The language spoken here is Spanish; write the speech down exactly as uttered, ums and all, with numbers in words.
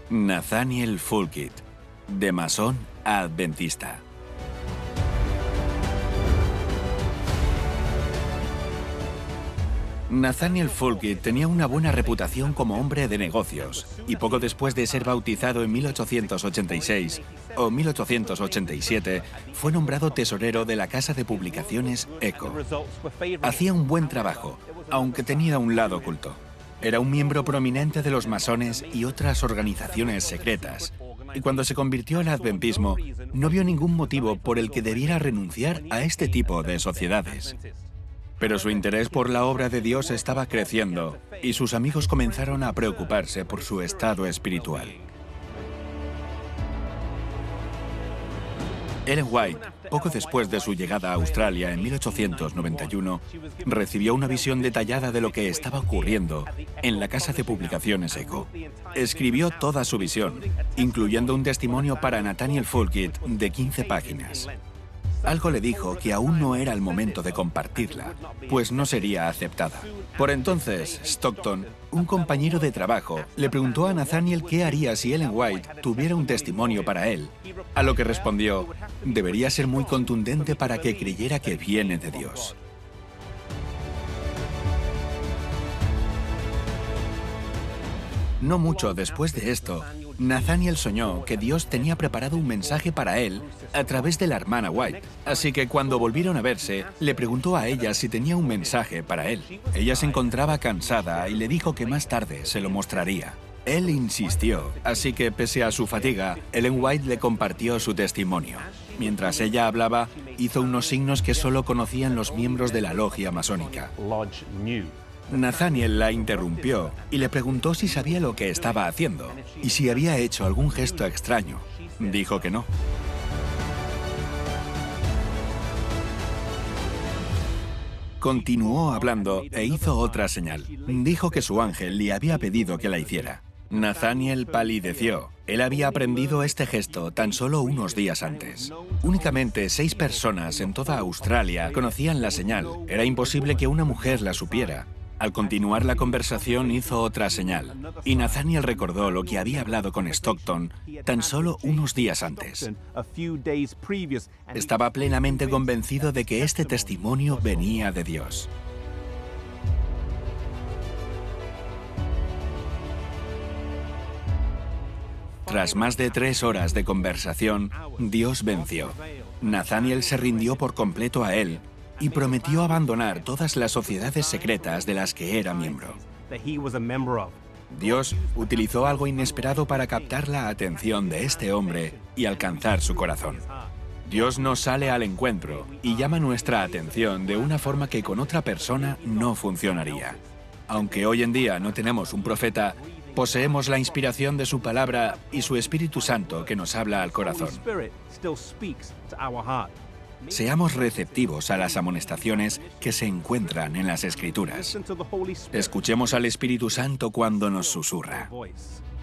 Nathaniel Fulkit, de masón a adventista. Nathaniel Fulkit tenía una buena reputación como hombre de negocios, y poco después de ser bautizado en mil ochocientos ochenta y seis o mil ochocientos ochenta y siete, fue nombrado tesorero de la casa de publicaciones ECO. Hacía un buen trabajo, aunque tenía un lado oculto. Era un miembro prominente de los masones y otras organizaciones secretas, y cuando se convirtió al adventismo, no vio ningún motivo por el que debiera renunciar a este tipo de sociedades. Pero su interés por la obra de Dios estaba creciendo, y sus amigos comenzaron a preocuparse por su estado espiritual. Ellen White, poco después de su llegada a Australia en mil ochocientos noventa y uno, recibió una visión detallada de lo que estaba ocurriendo en la casa de publicaciones ECO. Escribió toda su visión, incluyendo un testimonio para Nathaniel Fulkit de quince páginas. Algo le dijo que aún no era el momento de compartirla, pues no sería aceptada. Por entonces, Stockton, un compañero de trabajo, le preguntó a Nathaniel qué haría si Ellen White tuviera un testimonio para él, a lo que respondió: debería ser muy contundente para que creyera que viene de Dios. No mucho después de esto, Nathaniel soñó que Dios tenía preparado un mensaje para él a través de la hermana White. Así que cuando volvieron a verse, le preguntó a ella si tenía un mensaje para él. Ella se encontraba cansada y le dijo que más tarde se lo mostraría. Él insistió, así que pese a su fatiga, Ellen White le compartió su testimonio. Mientras ella hablaba, hizo unos signos que solo conocían los miembros de la logia masónica. Nathaniel la interrumpió y le preguntó si sabía lo que estaba haciendo y si había hecho algún gesto extraño. Dijo que no. Continuó hablando e hizo otra señal. Dijo que su ángel le había pedido que la hiciera. Nathaniel palideció. Él había aprendido este gesto tan solo unos días antes. Únicamente seis personas en toda Australia conocían la señal. Era imposible que una mujer la supiera. Al continuar la conversación hizo otra señal, y Nathaniel recordó lo que había hablado con Stockton tan solo unos días antes. Estaba plenamente convencido de que este testimonio venía de Dios. Tras más de tres horas de conversación, Dios venció. Nathaniel se rindió por completo a él y prometió abandonar todas las sociedades secretas de las que era miembro. Dios utilizó algo inesperado para captar la atención de este hombre y alcanzar su corazón. Dios nos sale al encuentro y llama nuestra atención de una forma que con otra persona no funcionaría. Aunque hoy en día no tenemos un profeta, poseemos la inspiración de su palabra y su Espíritu Santo que nos habla al corazón. Seamos receptivos a las amonestaciones que se encuentran en las Escrituras. Escuchemos al Espíritu Santo cuando nos susurra.